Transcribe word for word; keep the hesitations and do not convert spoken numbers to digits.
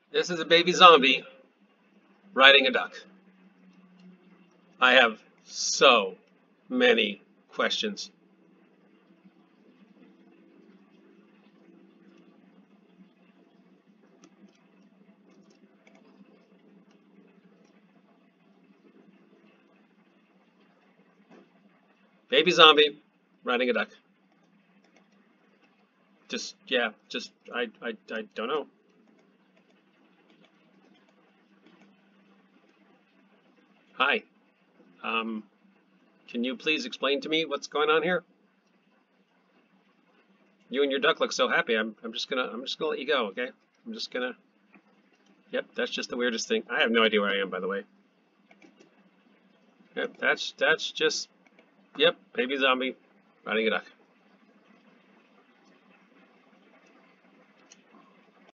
This is a baby zombie riding a duck. I have so many questions. Baby zombie riding a duck. Just, yeah, just, I, I, I don't know. Hi. Um, can you please explain to me what's going on here? You and your duck look so happy. I'm, I'm just gonna, I'm just gonna let you go, okay? I'm just gonna, yep, that's just the weirdest thing. I have no idea where I am, by the way. Yep, that's, that's just, yep, baby zombie riding a duck.